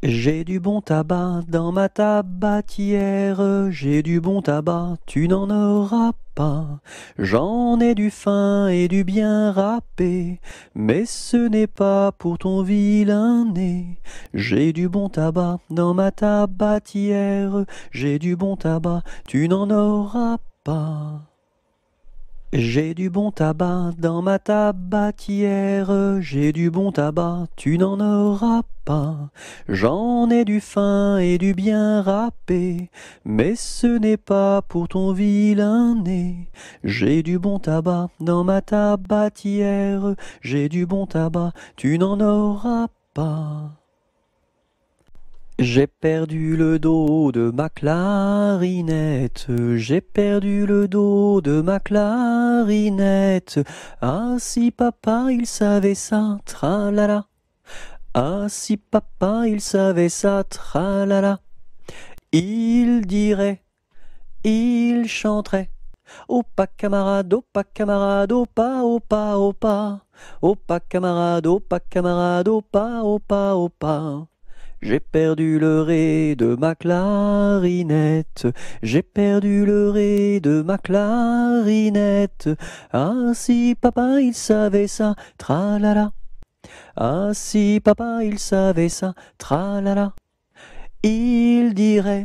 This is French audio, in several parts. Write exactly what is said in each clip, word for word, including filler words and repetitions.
J'ai du bon tabac dans ma tabatière, j'ai du bon tabac, tu n'en auras pas. J'en ai du fin et du bien râpé, mais ce n'est pas pour ton vilain nez. J'ai du bon tabac dans ma tabatière, j'ai du bon tabac, tu n'en auras pas. J'ai du bon tabac dans ma tabatière, j'ai du bon tabac, tu n'en auras pas. J'en ai du fin et du bien râpé, mais ce n'est pas pour ton vilain nez. J'ai du bon tabac dans ma tabatière, j'ai du bon tabac, tu n'en auras pas. J'ai perdu le dos de ma clarinette, j'ai perdu le dos de ma clarinette. Ah si papa il savait ça, tralala. Ah si papa il savait ça, tralala. Il dirait, il chanterait. Oh pas camarade, oh pas camarade, oh pas, oh pas, oh pas. Oh pas camarade, oh pas camarade, oh pas, oh pas, oh pas. J'ai perdu le ré de ma clarinette, j'ai perdu le ré de ma clarinette. Ah si papa il savait ça, tralala. Ah si papa il savait ça, tralala. Il dirait,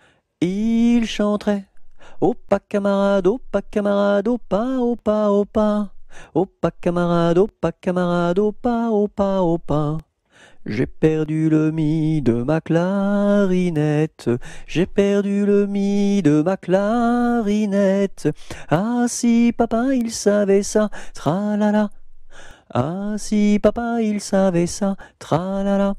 il chanterait. Oh pas camarade, oh pas camarade, oh pas, oh pas, oh pas. Oh pas camarade, oh pas camarade, oh pas, oh pas, oh pas. J'ai perdu le mi de ma clarinette, j'ai perdu le mi de ma clarinette. Ah si papa il savait ça, tralala. Ah si papa il savait ça, tralala.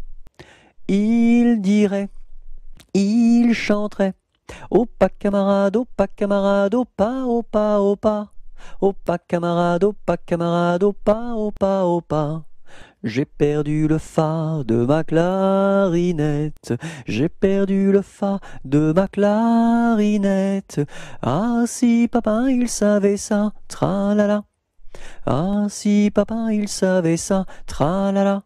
Il dirait, il chanterait. Oh pas camarade, oh pas camarade, oh pas, oh pas, oh pas. Oh pas camarade, oh pas camarade, oh pas, oh pas, oh pas. J'ai perdu le fa de ma clarinette, j'ai perdu le fa de ma clarinette. Ah si papa il savait ça, tralala. Ah si papa il savait ça, tralala.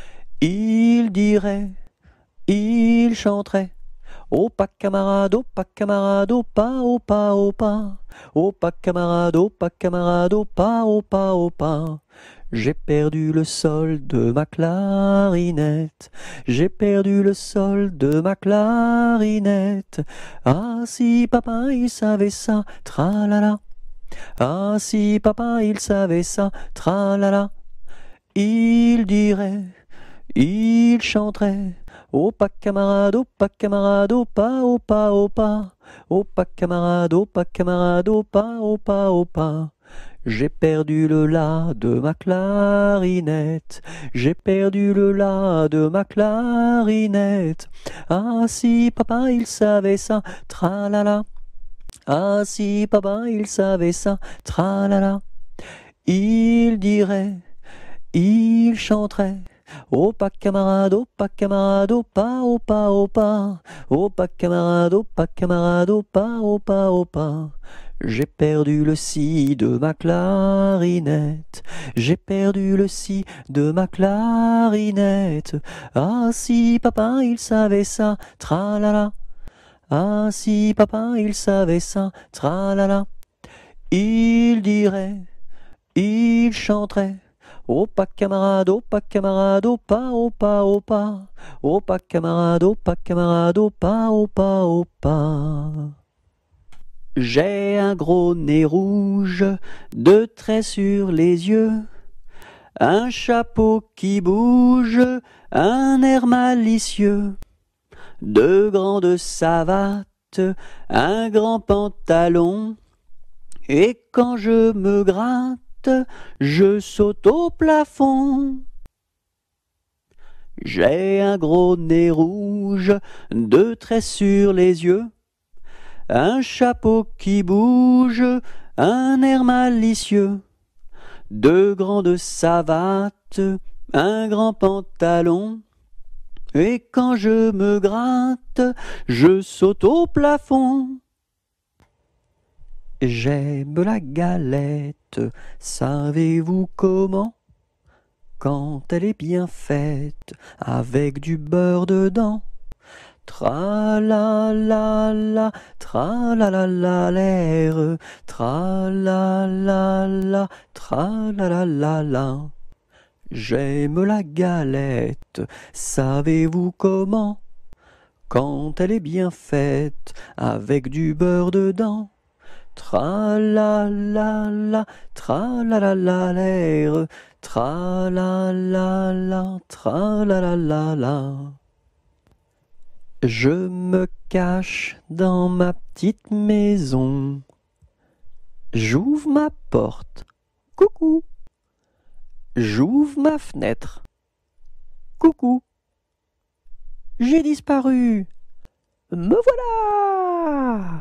Il dirait, il chanterait. Oh pas camarade, oh pas camarade, oh pas, oh pas, oh pas. Oh pas camarade, oh pas camarade, oh pas, oh pas, oh pas. J'ai perdu le sol de ma clarinette, j'ai perdu le sol de ma clarinette. Ah si papa il savait ça, tralala. Ah si papa il savait ça, tralala. Il dirait, il chanterait. Oh pas camarade, oh pas camarade, oh pas, oh pas, oh pas. Oh pas camarade, oh pas camarade, oh pas, oh pas, oh pas. J'ai perdu le la de ma clarinette, j'ai perdu le la de ma clarinette. Ah si papa il savait ça, tralala. Ah si papa il savait ça, tralala. Il dirait, il chanterait. Oh pas camarade, oh pas camarade, oh pas, oh pas, oh pas. Oh pas camarade, oh pas camarade, oh pas, oh pas, oh pas. J'ai perdu le si de ma clarinette, j'ai perdu le si de ma clarinette. Ah si papa il savait ça, tralala. Ah si papa il savait ça, tralala. Il dirait, il chanterait. Oh pas camarade, oh pas camarade, oh pas, oh pas, oh pas. Oh pas camarade, oh pas camarade, oh pas, oh pas, oh pas. J'ai un gros nez rouge, deux traits sur les yeux, un chapeau qui bouge, un air malicieux, deux grandes savates, un grand pantalon, et quand je me gratte, je saute au plafond. J'ai un gros nez rouge, deux traits sur les yeux, un chapeau qui bouge, un air malicieux, deux grandes savates, un grand pantalon, et quand je me gratte, je saute au plafond. J'aime la galette, savez-vous comment? quand elle est bien faite, avec du beurre dedans. Tra-la-la-la, tra-la-la-la-l'air, tra-la-la-la, tra-la-la-la-la. J'aime la galette, savez-vous comment? Quand elle est bien faite, avec du beurre dedans. Tra-la-la-la, tra-la-la-la-l'air, tra-la-la-la, tra-la-la-la-la. Je me cache dans ma petite maison. J'ouvre ma porte. Coucou. J'ouvre ma fenêtre. Coucou. J'ai disparu. Me voilà.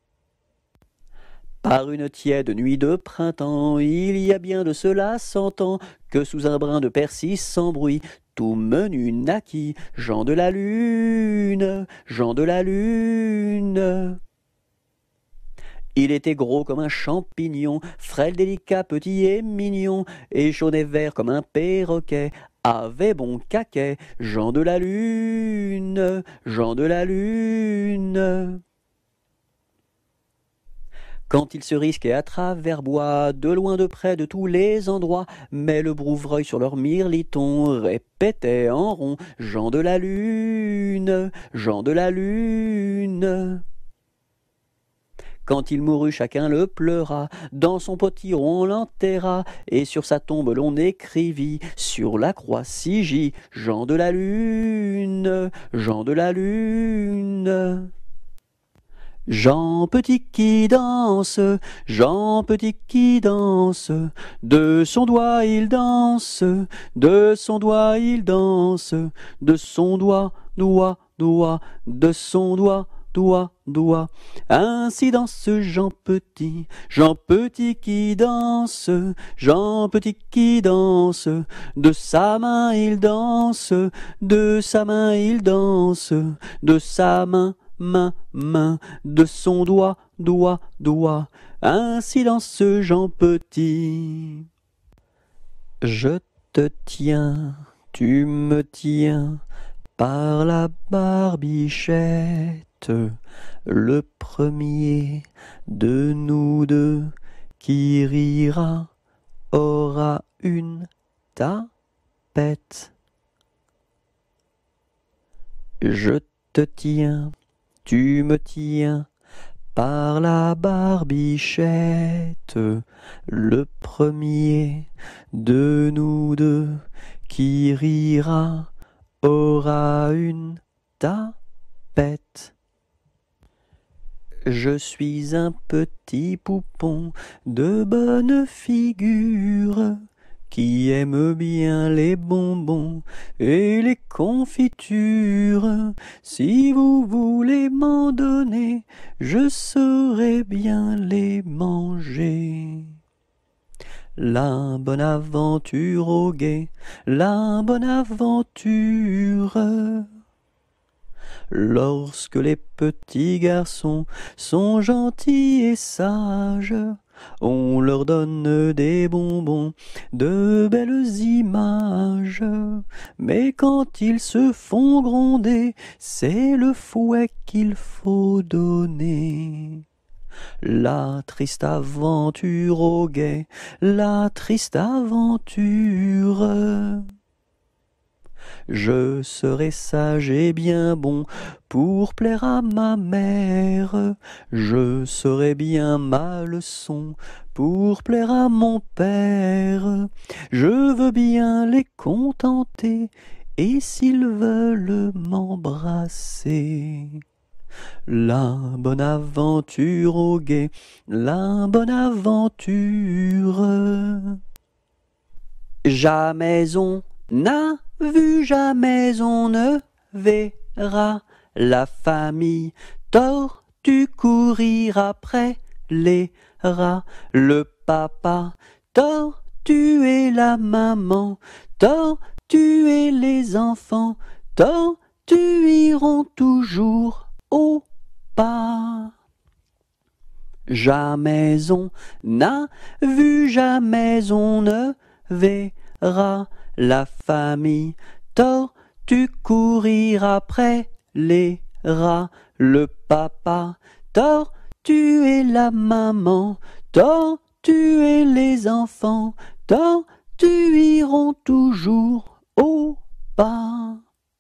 Par une tiède nuit de printemps, il y a bien de cela cent ans, que sous un brin de persil sans bruit, tout menu naquit, Jean de la Lune, Jean de la Lune. Il était gros comme un champignon, frêle, délicat, petit et mignon, et jaune et vert comme un perroquet, avait bon caquet, Jean de la Lune, Jean de la Lune. Quand il se risquait à travers bois, de loin de près de tous les endroits, mais le brouvreuil sur leur mirliton répétait en rond, Jean de la Lune, Jean de la Lune. Quand il mourut, chacun le pleura, dans son potiron on l'enterra, et sur sa tombe l'on écrivit, sur la croix sigit, Jean de la Lune, Jean de la Lune. Jean Petit qui danse, Jean Petit qui danse, de son doigt il danse, de son doigt il danse, de son doigt, doigt, doigt, de son doigt, doigt, doigt. Ainsi danse Jean Petit, Jean Petit qui danse, Jean Petit qui danse, de sa main il danse, de sa main il danse, de sa main, main, main, de son doigt, doigt, doigt, ainsi danse Jean Petit. Je te tiens, tu me tiens, par la barbichette, le premier de nous deux qui rira aura une tapette. Je te tiens, tu me tiens, par la barbichette, le premier de nous deux qui rira aura une tapette. Je suis un petit poupon de bonne figure, qui aime bien les bonbons et les confitures. Si vous voulez m'en donner, je saurai bien les manger. La bonne aventure au guet, la bonne aventure. Lorsque les petits garçons sont gentils et sages, on leur donne des bonbons, de belles images. Mais quand ils se font gronder, c'est le fouet qu'il faut donner. La triste aventure au guet, la triste aventure. Je serai sage et bien bon pour plaire à ma mère. Je saurai bien ma leçon pour plaire à mon père. Je veux bien les contenter et s'ils veulent m'embrasser. La bonne aventure au guet, la bonne aventure. Jamais on n'a vu, jamais on ne verra la famille tortue courir après les rats. Le papa tortue et la maman tortue et les enfants tortue iront toujours au pas. Jamais on n'a vu, jamais on ne verra La famille tortue courir après les rats. Le papa tortue et la maman tortue et les enfants tortue iront toujours au pas.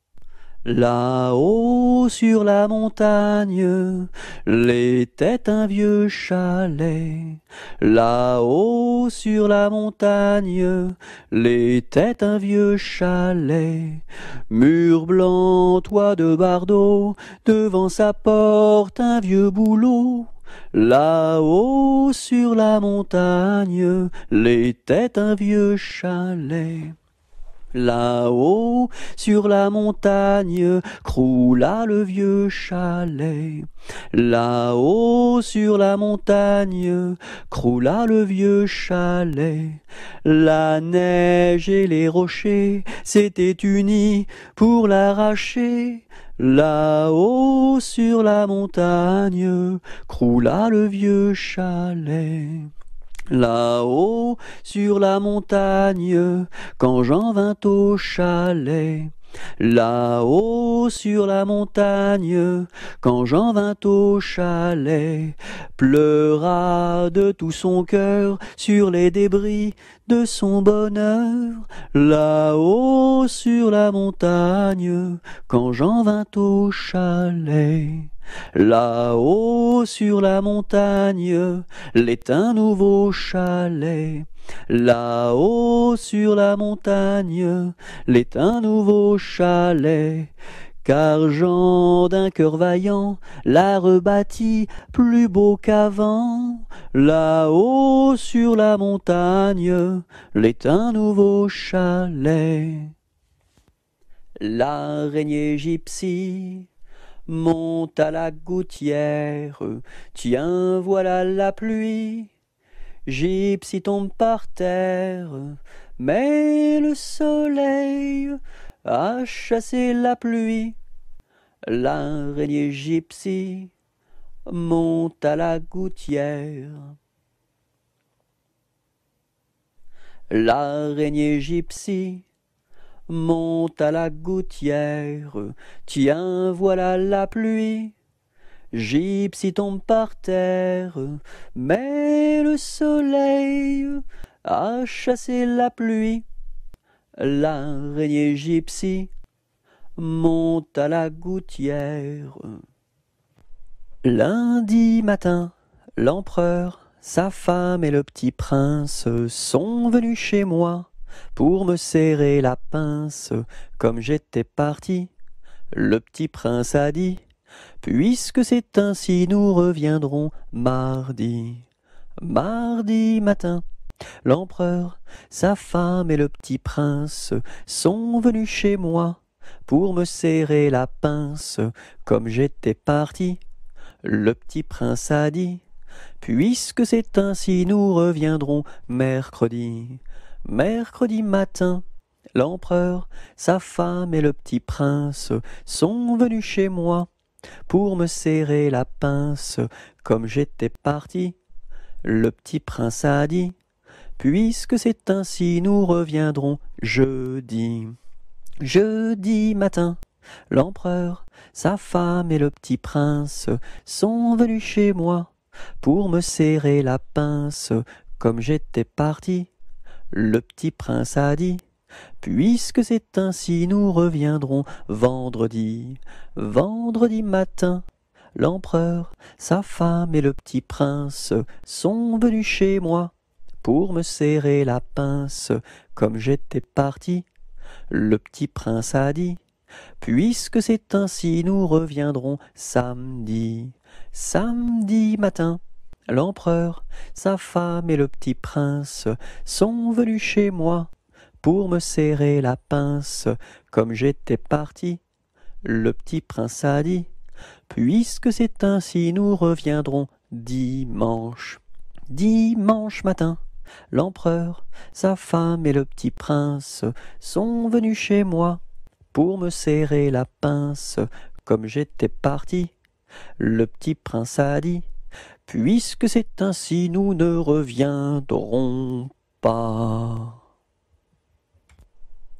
Là-haut sur la montagne, l'était un vieux chalet. Là-haut sur la montagne, l'était un vieux chalet. Mur blanc, toit de bardeaux, devant sa porte un vieux bouleau. Là-haut sur la montagne, l'était un vieux chalet. Là-haut, sur la montagne, croula le vieux chalet. Là-haut, sur la montagne, croula le vieux chalet. La neige et les rochers s'étaient unis pour l'arracher. Là-haut, sur la montagne, croula le vieux chalet. Là-haut, sur la montagne, quand Jean vint au chalet. Là-haut, sur la montagne, quand Jean vint au chalet, pleura de tout son cœur sur les débris de son bonheur. Là-haut, sur la montagne, quand Jean vint au chalet. Là-haut sur la montagne, l'est un nouveau chalet. Là-haut sur la montagne, l'est un nouveau chalet. Car Jean d'un cœur vaillant l'a rebâti plus beau qu'avant. Là-haut sur la montagne, l'est un nouveau chalet. L'araignée gypsy monte à la gouttière, tiens voilà la pluie. Gypsy tombe par terre, mais le soleil a chassé la pluie. L'araignée gypsy monte à la gouttière. L'araignée gypsy monte à la gouttière, tiens voilà la pluie. Gypsy tombe par terre, mais le soleil a chassé la pluie. L'araignée gypsy monte à la gouttière. Lundi matin, l'empereur, sa femme et le petit prince sont venus chez moi pour me serrer la pince. Comme j'étais parti, le petit prince a dit: puisque c'est ainsi, nous reviendrons mardi. Mardi matin, l'empereur, sa femme et le petit prince sont venus chez moi pour me serrer la pince. Comme j'étais parti, le petit prince a dit: puisque c'est ainsi, nous reviendrons mercredi. Mercredi matin, l'empereur, sa femme et le petit prince sont venus chez moi pour me serrer la pince. Comme j'étais parti, le petit prince a dit: puisque c'est ainsi, nous reviendrons jeudi. Jeudi matin, l'empereur, sa femme et le petit prince sont venus chez moi pour me serrer la pince. Comme j'étais parti, le petit prince a dit: puisque c'est ainsi, nous reviendrons vendredi. Vendredi matin, l'empereur, sa femme et le petit prince sont venus chez moi pour me serrer la pince. Comme j'étais parti, le petit prince a dit: puisque c'est ainsi, nous reviendrons samedi. Samedi matin, l'empereur, sa femme et le petit prince sont venus chez moi pour me serrer la pince. Comme j'étais parti, le petit prince a dit: puisque c'est ainsi, nous reviendrons dimanche. Dimanche matin, l'empereur, sa femme et le petit prince sont venus chez moi pour me serrer la pince. Comme j'étais parti, le petit prince a dit: puisque c'est ainsi, nous ne reviendrons pas.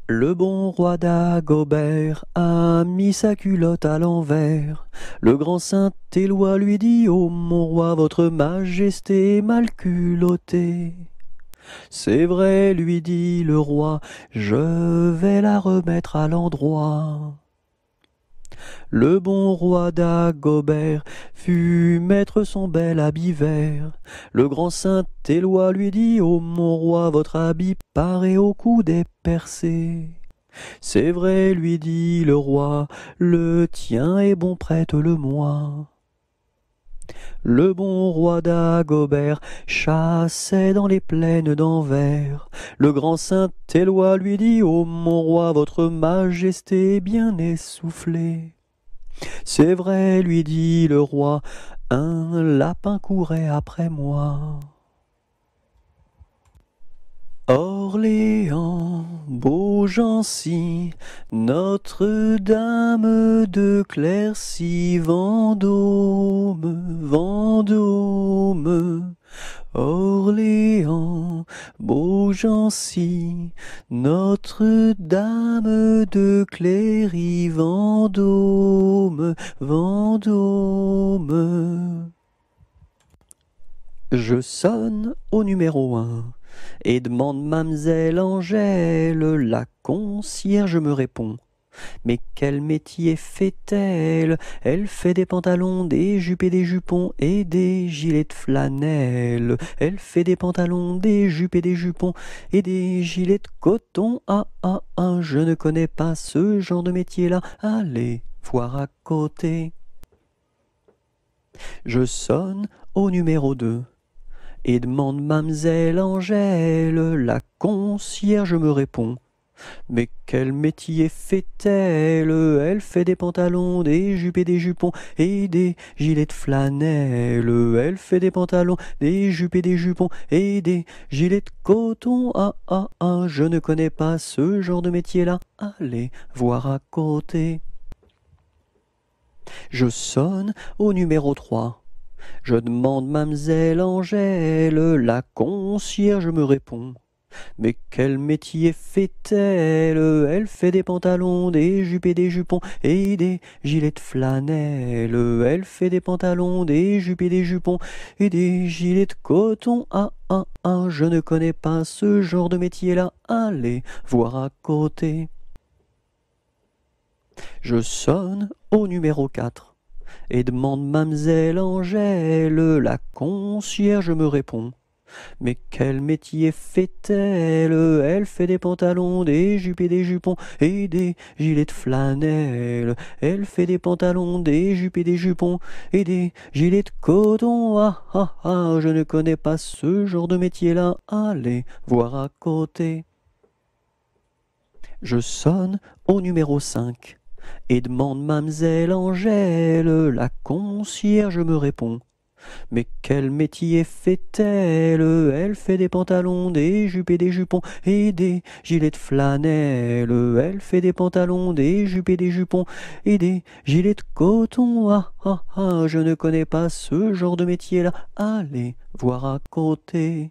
Le bon roi Dagobert a mis sa culotte à l'envers. Le grand Saint-Éloi lui dit: ô mon roi, votre majesté est mal culottée. C'est vrai, lui dit le roi, je vais la remettre à l'endroit. Le bon roi Dagobert fut mettre son bel habit vert. Le grand Saint-Éloi lui dit: ô mon roi, votre habit paraît au cou des percés. C'est vrai, lui dit le roi, le tien est bon, prête-le-moi. Le bon roi Dagobert chassait dans les plaines d'Anvers. Le grand Saint-Éloi lui dit: ô mon roi, votre majesté est bien essoufflée. C'est vrai, lui dit le roi, un lapin courait après moi. Orléans, Beaugency, Notre-Dame de Clercy, Vendôme, Vendôme. Orléans, Beaugency, Notre-Dame de Cléry, Vendôme, Vendôme. Je sonne au numéro un et demande mamselle Angèle. La concierge me répond: mais quel métier fait-elle? Elle fait des pantalons, des jupes et des jupons et des gilets de flanelle. Elle fait des pantalons, des jupes et des jupons et des gilets de coton. Ah ah ah, je ne connais pas ce genre de métier-là. Allez voir à côté. Je sonne au numéro deux et demande mamselle Angèle. La concierge me répond: mais quel métier fait-elle? Elle fait des pantalons, des jupes et des jupons et des gilets de flanelle. Elle fait des pantalons, des jupes et des jupons et des gilets de coton. Ah ah ah, je ne connais pas ce genre de métier-là. Allez voir à côté. Je sonne au numéro trois. Je demande mamselle Angèle. La concierge me répond: mais quel métier fait-elle? Elle fait des pantalons, des jupes et des jupons et des gilets de flanelle. Elle fait des pantalons, des jupes et des jupons et des gilets de coton. Ah ah ah, je ne connais pas ce genre de métier-là. Allez voir à côté. Je sonne au numéro quatre et demande mamselle Angèle. La concierge me répond: mais quel métier fait-elle? Elle fait des pantalons, des jupes et des jupons et des gilets de flanelle. Elle fait des pantalons, des jupes et des jupons et des gilets de coton. Ah ah ah, je ne connais pas ce genre de métier-là. Allez voir à côté. Je sonne au numéro cinq et demande mamselle Angèle. La concierge me répond: mais quel métier fait-elle? Elle fait des pantalons, des jupes et des jupons et des gilets de flanelle. Elle fait des pantalons, des jupes et des jupons et des gilets de coton. Ah ah ah, je ne connais pas ce genre de métier-là. Allez voir à côté.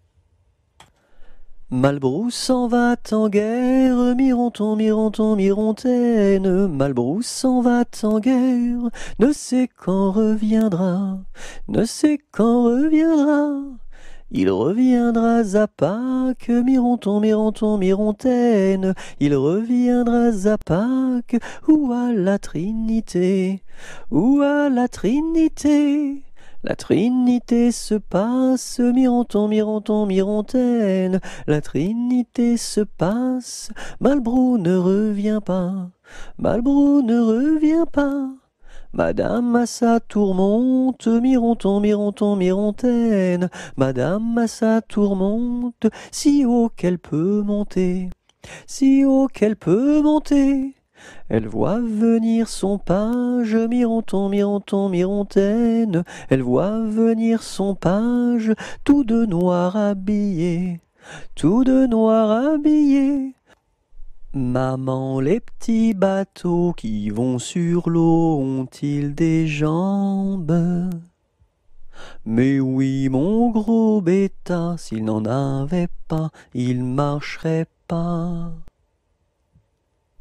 Malbrousse s'en va en guerre, Mironton, Mironton, Mirontaine. Malbrousse s'en va en guerre, ne sait quand reviendra, ne sait quand reviendra. Il reviendra à Pâques, Mironton, Mironton, Mirontaine. Il reviendra à Pâques ou à la Trinité, ou à la Trinité. La Trinité se passe, Mironton, Mironton, Mirontaine. La Trinité se passe, Malbrou ne revient pas, Malbrou ne revient pas. Madame à sa tourmente, Mironton, Mironton, Mirontaine. Madame à sa tourmente, si haut qu'elle peut monter, si haut qu'elle peut monter. Elle voit venir son page, Mironton, Mironton, Mirontaine. Elle voit venir son page, tout de noir habillé, tout de noir habillé. Maman, les petits bateaux qui vont sur l'eau ont-ils des jambes? Mais oui, mon gros bêta, s'il n'en avait pas, il marcherait pas.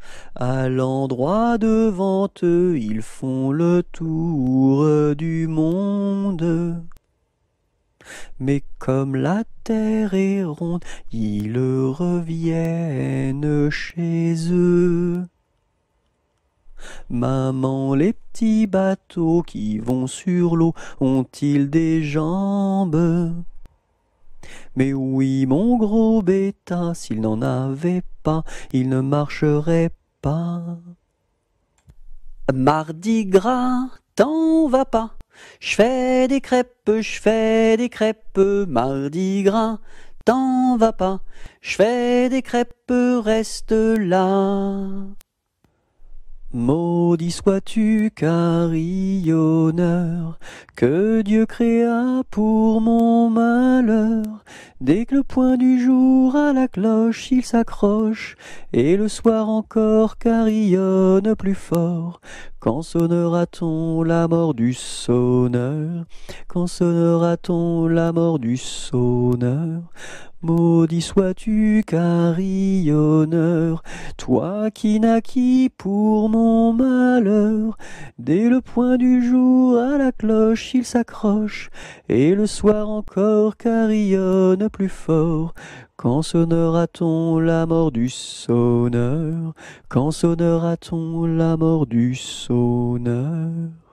À l'endroit devant eux, ils font le tour du monde. Mais comme la terre est ronde, ils reviennent chez eux. Maman, les petits bateaux qui vont sur l'eau ont-ils des jambes? Mais oui, mon gros bêta, s'il n'en avait pas, il ne marcherait pas. Mardi gras, t'en vas pas. Je fais des crêpes, je fais des crêpes, mardi gras, t'en vas pas. Je fais des crêpes, reste là. Maudit sois-tu, carillonneur, que Dieu créa pour mon malheur. Dès que le point du jour à la cloche il s'accroche, et le soir encore carillonne plus fort. Quand sonnera-t-on la mort du sonneur? Quand sonnera-t-on la mort du sonneur? Maudit sois-tu, carillonneur, toi qui naquis pour mon malheur. Dès le point du jour à la cloche il s'accroche, et le soir encore carillonne plus fort. Quand sonnera-t-on la mort du sonneur? Quand sonnera-t-on la mort du sonneur?